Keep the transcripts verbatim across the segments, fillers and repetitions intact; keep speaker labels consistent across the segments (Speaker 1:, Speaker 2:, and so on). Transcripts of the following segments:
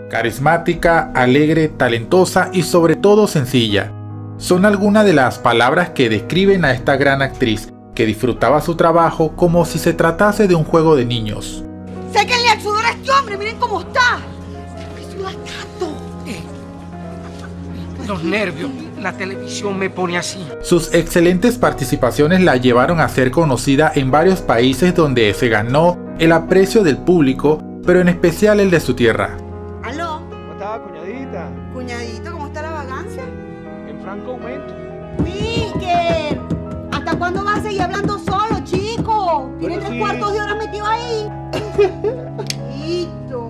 Speaker 1: Carismática, alegre, talentosa y sobre todo sencilla. Son algunas de las palabras que describen a esta gran actriz, que disfrutaba su trabajo como si se tratase de un juego de niños.
Speaker 2: ¡Sáquenle al sudor a este hombre! ¡Miren cómo está! ¡Qué suda tanto!
Speaker 3: Eh, los nervios, la televisión me pone así.
Speaker 1: Sus excelentes participaciones la llevaron a ser conocida en varios países donde se ganó el aprecio del público, pero en especial el de su tierra.
Speaker 2: ¿Aló?
Speaker 4: ¿Cómo está, cuñadita?
Speaker 2: Cuñadito, ¿cómo está la vagancia?
Speaker 4: En franco aumento.
Speaker 2: ¡Wilker! ¿Hasta cuándo vas a seguir hablando solo, chico? Tiene
Speaker 4: Bueno,
Speaker 2: tres
Speaker 4: sí.
Speaker 2: cuartos de hora metido ahí. Hito.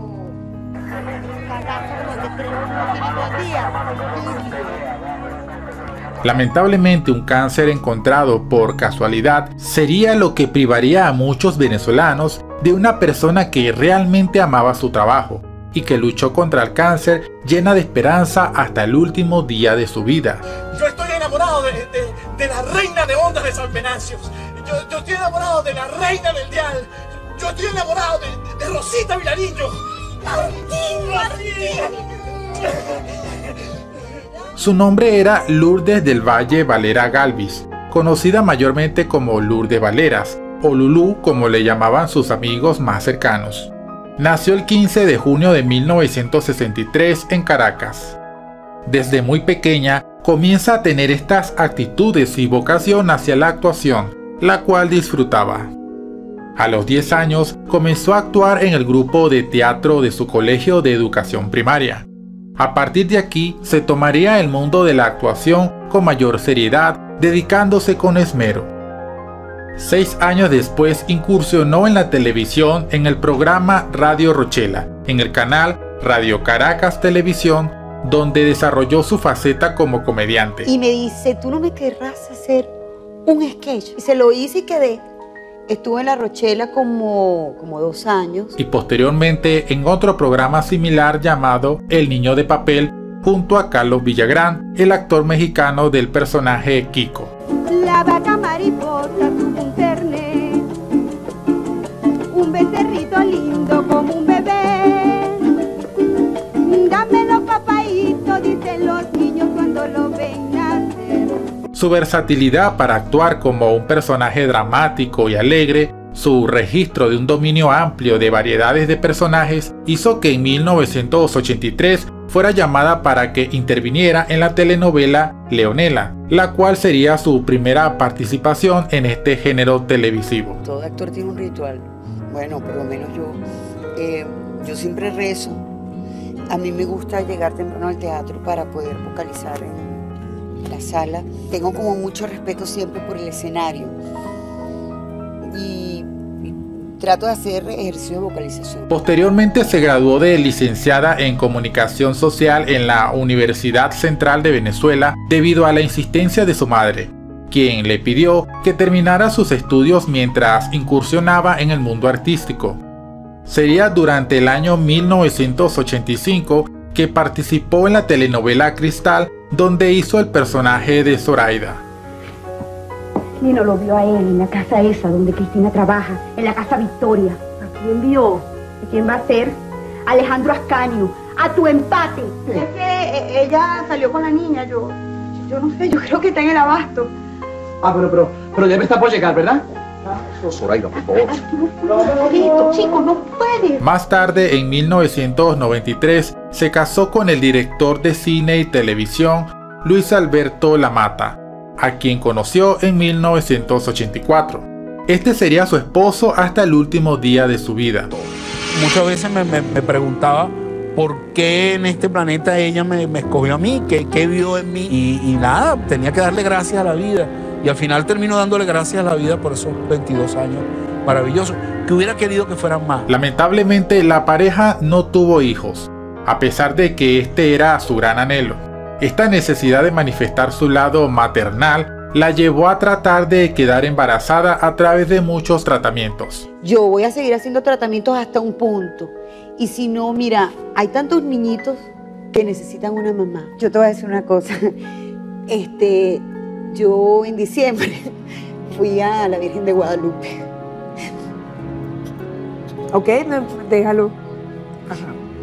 Speaker 1: Lamentablemente, un cáncer encontrado por casualidad sería lo que privaría a muchos venezolanos de una persona que realmente amaba su trabajo y que luchó contra el cáncer llena de esperanza hasta el último día de su vida.
Speaker 5: Yo estoy enamorado de, de, de la reina de ondas de San Venancio. Yo, yo estoy enamorado de la reina del dial. Yo estoy enamorado de, de Rosita Vilariño. ¡Martín, Martín!
Speaker 1: Su nombre era Lourdes del Valle Valera Galvis, conocida mayormente como Lourdes Valeras, o Lulú como le llamaban sus amigos más cercanos. Nació el quince de junio de mil novecientos sesenta y tres en Caracas. Desde muy pequeña comienza a tener estas actitudes y vocación hacia la actuación, la cual disfrutaba. A los diez años comenzó a actuar en el grupo de teatro de su colegio de educación primaria. A partir de aquí se tomaría el mundo de la actuación con mayor seriedad, dedicándose con esmero. Seis años después incursionó en la televisión en el programa Radio Rochela, en el canal Radio Caracas Televisión, donde desarrolló su faceta como comediante.
Speaker 2: Y me dice, ¿tú no me querrás hacer un sketch? Y se lo hice y quedé. Estuve en La Rochela como, como dos años.
Speaker 1: Y posteriormente en otro programa similar llamado El Niño de Papel, junto a Carlos Villagrán, el actor mexicano del personaje Kiko.
Speaker 2: La vaca mariposa tuvo un ternero, un becerrito lindo como un bebé. Dame los papaitos, dicen los niños cuando lo ven nacer.
Speaker 1: Su versatilidad para actuar como un personaje dramático y alegre, su registro de un dominio amplio de variedades de personajes, hizo que en mil novecientos ochenta y tres fuera llamada para que interviniera en la telenovela Leonela, la cual sería su primera participación en este género televisivo.
Speaker 6: Todo actor tiene un ritual. Bueno, por lo menos yo, eh, yo siempre rezo. A mí me gusta llegar temprano al teatro para poder vocalizar en la sala. Tengo como mucho respeto siempre por el escenario y, y trato de hacer ejercicio de vocalización.
Speaker 1: Posteriormente se graduó de licenciada en Comunicación Social en la Universidad Central de Venezuela debido a la insistencia de su madre, quien le pidió que terminara sus estudios mientras incursionaba en el mundo artístico. Sería durante el año mil novecientos ochenta y cinco que participó en la telenovela Cristal, donde hizo el personaje de Zoraida.
Speaker 7: Lino lo vio a él en la casa esa donde Cristina trabaja, en la casa Victoria. ¿A quién vio? ¿A quién va a ser? Alejandro Ascanio, a tu empate.
Speaker 2: Es que ella salió con la niña, yo, yo no sé, yo creo que está en el abasto.
Speaker 4: Ah, pero, pero, pero debe estar por llegar, ¿verdad?
Speaker 5: Zoraida, por favor.
Speaker 2: Chico, chico, no puedes.
Speaker 1: Más tarde, en mil novecientos noventa y tres, se casó con el director de cine y televisión Luis Alberto Lamata, a quien conoció en mil novecientos ochenta y cuatro. Este sería su esposo hasta el último día de su vida.
Speaker 8: Muchas veces me, me, me preguntaba por qué en este planeta ella me, me escogió a mí, qué, qué vio en mí. Y, y nada, tenía que darle gracias a la vida. Y al final termino dándole gracias a la vida por esos veintidós años maravillosos, que hubiera querido que fueran más.
Speaker 1: Lamentablemente, la pareja no tuvo hijos, a pesar de que este era su gran anhelo. Esta necesidad de manifestar su lado maternal la llevó a tratar de quedar embarazada a través de muchos tratamientos.
Speaker 2: Yo voy a seguir haciendo tratamientos hasta un punto. Y si no, mira, hay tantos niñitos que necesitan una mamá. Yo te voy a decir una cosa. Este, yo en diciembre fui a la Virgen de Guadalupe.
Speaker 9: Ok, no, déjalo. Ajá.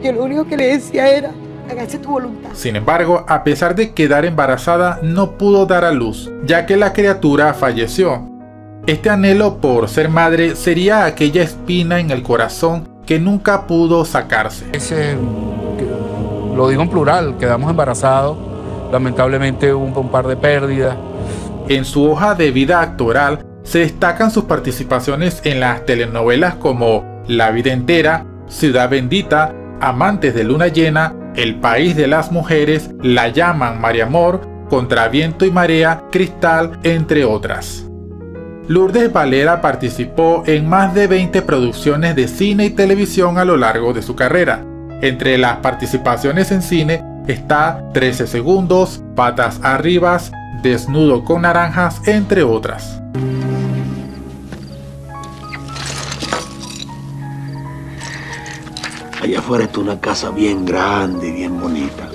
Speaker 6: Yo lo único que le decía era, hágase tu voluntad.
Speaker 1: Sin embargo, a pesar de quedar embarazada, no pudo dar a luz, ya que la criatura falleció. Este anhelo por ser madre sería aquella espina en el corazón que nunca pudo sacarse.
Speaker 8: Ese, lo digo en plural, quedamos embarazados, lamentablemente hubo un, un par de pérdidas.
Speaker 1: En su hoja de vida actoral se destacan sus participaciones en las telenovelas como La vida entera, Ciudad bendita, Amantes de luna llena, El país de las mujeres, La llaman María Amor, Contra viento y marea, Cristal, entre otras. Lourdes Valera participó en más de veinte producciones de cine y televisión a lo largo de su carrera. Entre las participaciones en cine está trece segundos, Patas arriba, Desnudo con naranjas, entre otras.
Speaker 9: Allá afuera está una casa bien grande y bien bonita.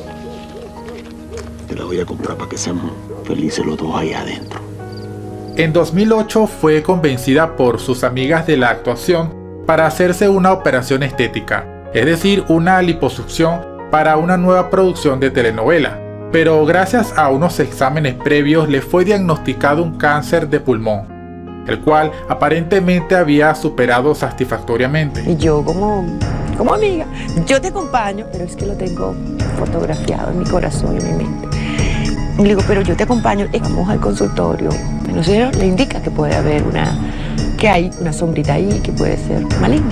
Speaker 9: Te la voy a comprar para que seamos felices los dos allá adentro.
Speaker 1: En dos mil ocho fue convencida por sus amigas de la actuación para hacerse una operación estética, es decir, una liposucción para una nueva producción de telenovela. Pero gracias a unos exámenes previos le fue diagnosticado un cáncer de pulmón, el cual aparentemente había superado satisfactoriamente.
Speaker 10: Y yo como, como amiga, yo te acompaño, pero es que lo tengo fotografiado en mi corazón y en mi mente. Y le digo, pero yo te acompaño, vamos al consultorio. El señor le indica que puede haber una, que hay una sombrita ahí que puede ser maligna.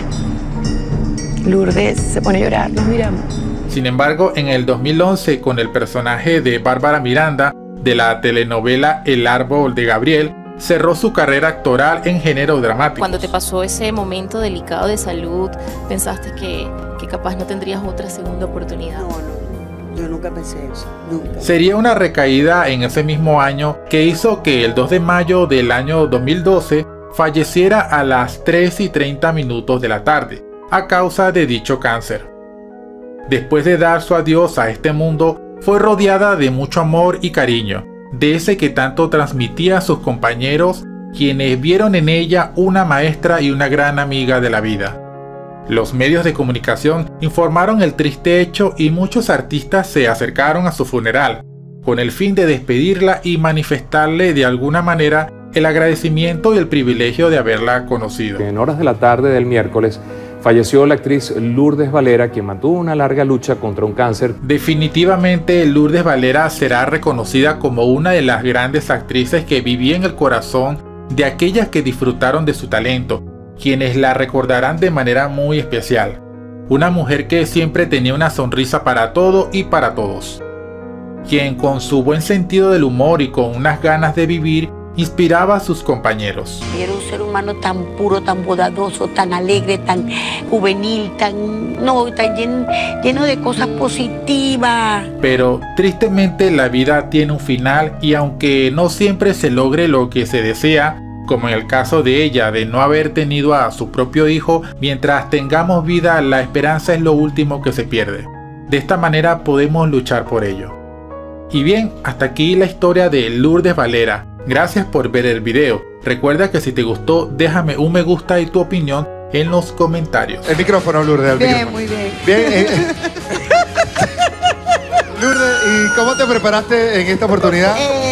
Speaker 10: Lourdes se pone a llorar, nos miramos.
Speaker 1: Sin embargo, en el dos mil once, con el personaje de Bárbara Miranda de la telenovela El árbol de Gabriel, cerró su carrera actoral en género dramático.
Speaker 11: Cuando te pasó ese momento delicado de salud, ¿pensaste que, que capaz no tendrías otra segunda oportunidad?
Speaker 6: No, no, yo nunca pensé eso, nunca.
Speaker 1: Sería una recaída en ese mismo año que hizo que el dos de mayo del año dos mil doce falleciera a las tres y treinta minutos de la tarde, a causa de dicho cáncer. Después de dar su adiós a este mundo, fue rodeada de mucho amor y cariño, de ese que tanto transmitía a sus compañeros, quienes vieron en ella una maestra y una gran amiga de la vida. Los medios de comunicación informaron el triste hecho y muchos artistas se acercaron a su funeral, con el fin de despedirla y manifestarle de alguna manera el agradecimiento y el privilegio de haberla conocido.
Speaker 12: En horas de la tarde del miércoles, falleció la actriz Lourdes Valera, quien mantuvo una larga lucha contra un cáncer.
Speaker 1: Definitivamente Lourdes Valera será reconocida como una de las grandes actrices que vivía en el corazón de aquellas que disfrutaron de su talento, quienes la recordarán de manera muy especial. Una mujer que siempre tenía una sonrisa para todo y para todos, quien con su buen sentido del humor y con unas ganas de vivir inspiraba a sus compañeros.
Speaker 13: Era un ser humano tan puro, tan bondadoso, tan alegre, tan juvenil, tan, no, tan lleno, lleno de cosas positivas.
Speaker 1: Pero tristemente la vida tiene un final y aunque no siempre se logre lo que se desea, como en el caso de ella de no haber tenido a su propio hijo, mientras tengamos vida la esperanza es lo último que se pierde. De esta manera podemos luchar por ello. Y bien, hasta aquí la historia de Lourdes Valera. Gracias por ver el video. Recuerda que si te gustó, déjame un me gusta y tu opinión en los comentarios.
Speaker 14: El micrófono, Lourdes. El
Speaker 6: Bien,
Speaker 14: micrófono.
Speaker 6: muy bien.
Speaker 14: Bien. Eh. Lourdes, ¿y cómo te preparaste en esta oportunidad?
Speaker 6: Eh,